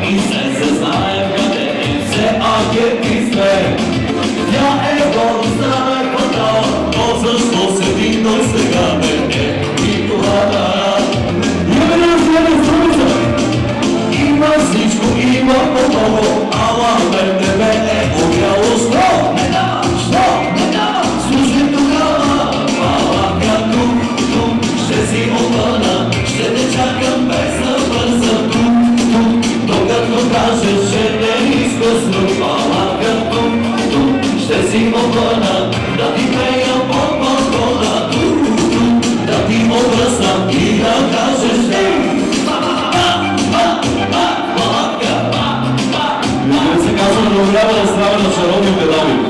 и се знаем къде и все агенти сме. Тя е гордостта квартал, но защо седи той сега не и това да. Има всичко, има по-много, ала мен тебе е огряло. Що? Не дава, що? Не дава, слушай тогава, малака тук, ще си отвъна, ще те чакам без да бързам тук, докато кажеш, че не искаш друг, малака тук, ще си отвъна, да ти пея под балкона, да ти обръснам и да кажеш не. Се казва, но трябва да става на шаровни педали.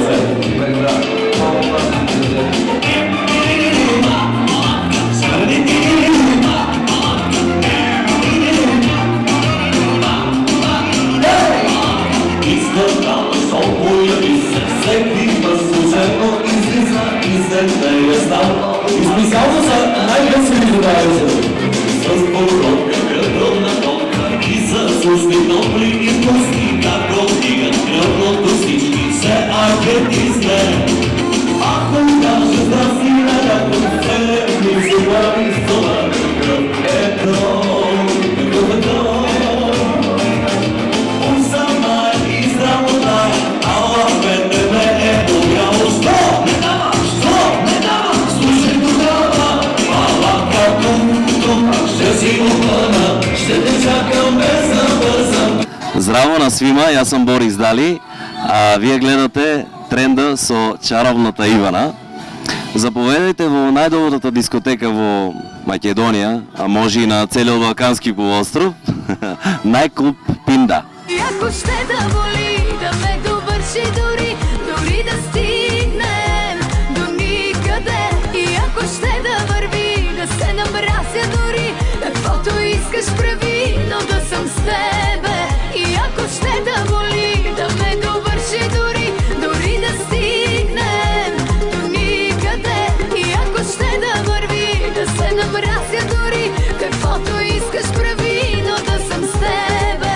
Искам да появи се всеки път служебно излиза и след нея става. Измисълно са най-гъсвени задавайся. С породка кръвна топка и за служни топли и вкусни, как отдигат кръвното всички се агенти сме. Ако кажа здрасти на някой, се ми се глави с това какъв е дрон, какъв е дрон. Усъмна и здравота, ала мен тебе е огряло. Що? Не дава, що? Не дава, слушай тогава, малака тук, ще си отвъна, ще те чакам без да бързам. Здраво на свима, јас сум Борис Дали, а вие гледате Тренда со чаровната Ивана. Заповедајте во најдобрата дискотека во Македонија, а може и на целиот Балкански полуостров, најклуб Пинда. Ако ще да боли, да ме довърши дори да стигнем до никъде. И ако ще да върви, да се намрася дори, каквото искаш прави, но да съм с тебе. И ако ще да боли, да ме довърши дори да стигнем до никъде. И ако ще да върви, да се намрася дори, каквото искаш прави, но да съм с тебе.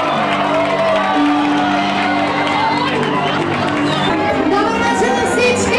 Добър вечер на всички!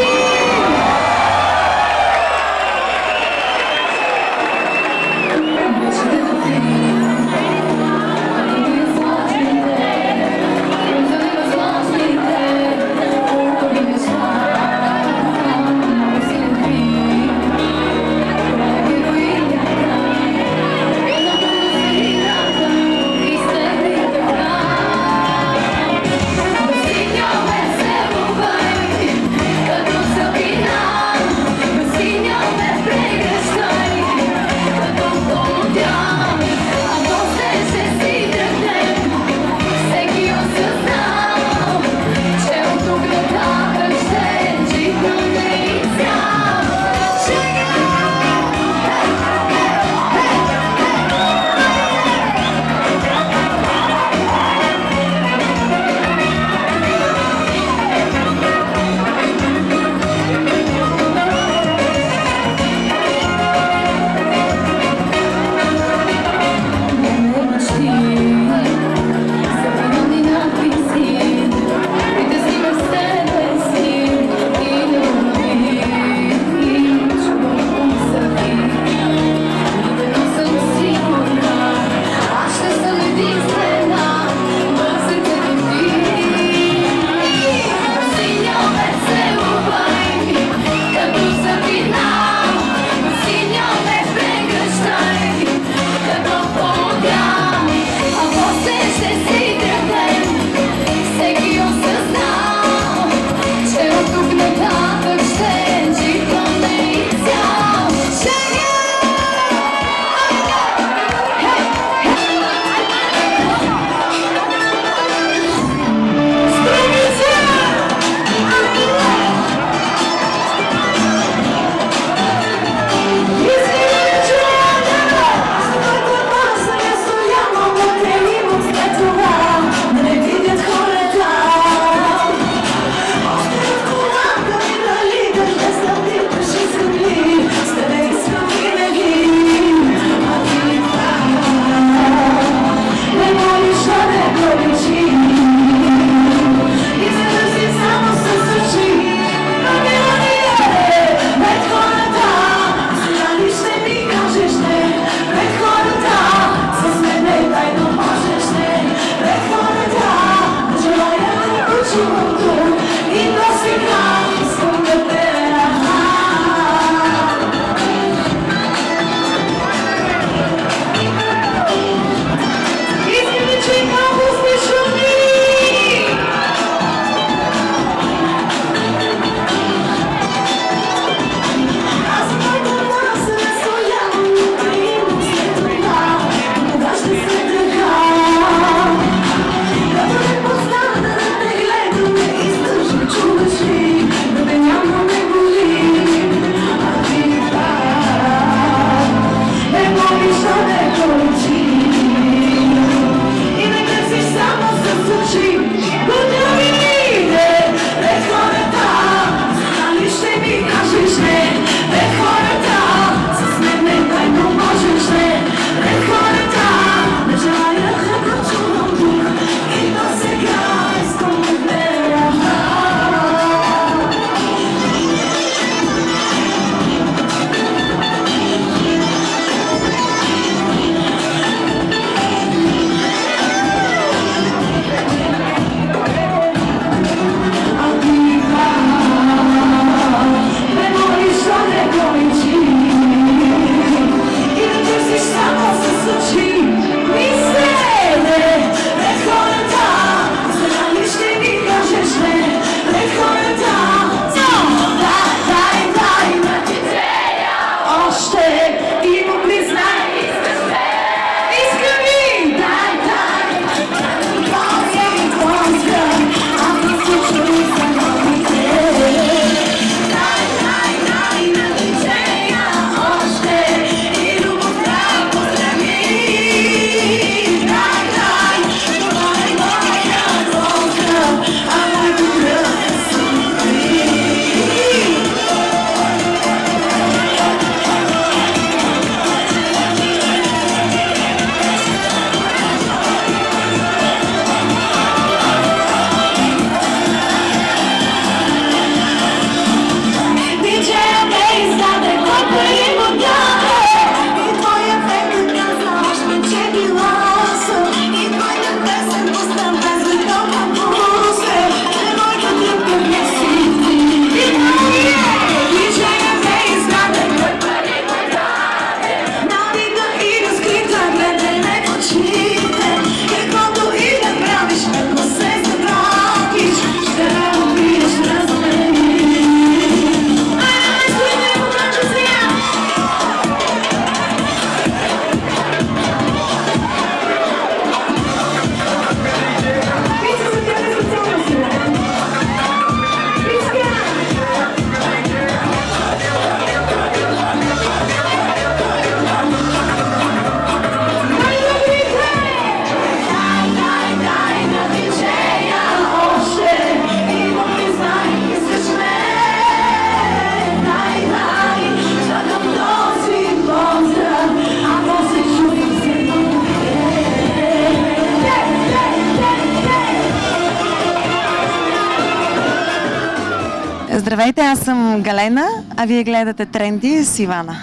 Здравейте, аз съм Галена, а вие гледате Тренди с Ивана.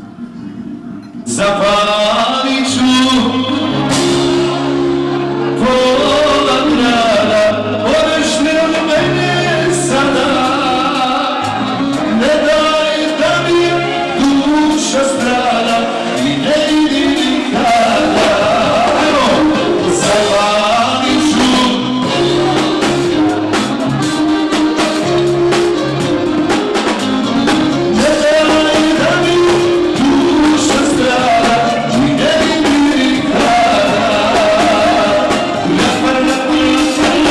Zapaliću pola grada, odeš li od mene sada? Ne daj da mi duša strada i ne idi nikada. Zapaliću ne daj da mi duša strada i ne idi nikada.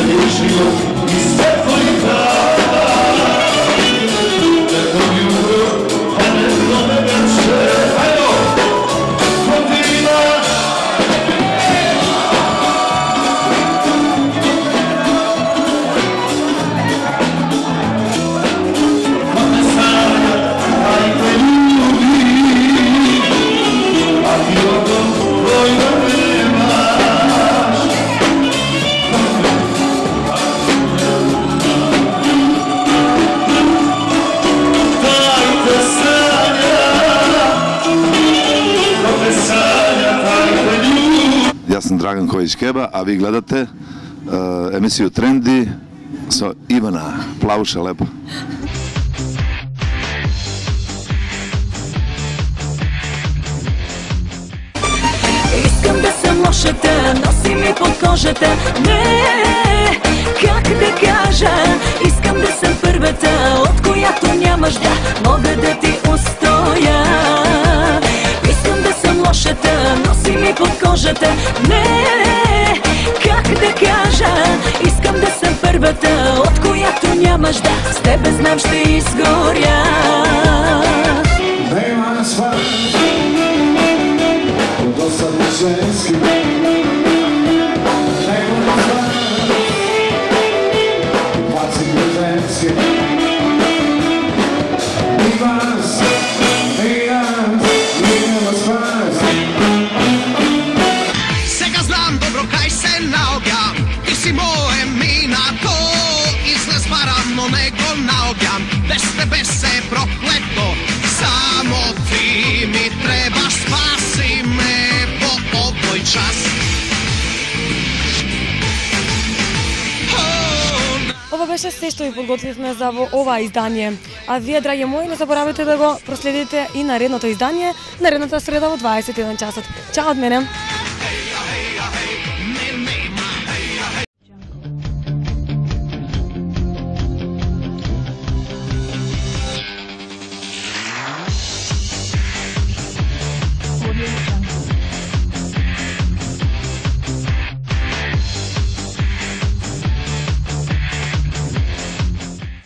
veseli život i svetli dan. Neko jutro, a neko me veče, ajmo, godina. Kome sanja, taj te ljubi, a ti odom dvojno nemaš. Taj te sanja, kome sanja, taj te ljubi. Ja sam Dragan Kojić-Keba, a vi gledate emisiju Trendi sa Ivana Plavuša Lepa. Искам да съм лошата, носи ми под кожата. Не, как да кажа, искам да съм първата, от която нямаш да мога да ти устоя. Искам да съм лошата, носи ми под кожата. Не, как да кажа, искам да съм първата, от която нямаш да, с тебе знам ще изгоря. Nema sva, dosadno ženski. Neko ne zna, baci kretenski. I vas, i ja, i nema spas. Сега знам добро кај се наоѓам. Ти си моje минато. Излез барам, но не го наоѓам. Без тебе се проклето. Само ти ми требаш, спаси ме во овој час. Ова беше се што ви подготвивме за во ова издание. А вие, драги мои, не заборавете да го проследите и наредното издание, наредната среда во 21 часот. Чао од мене!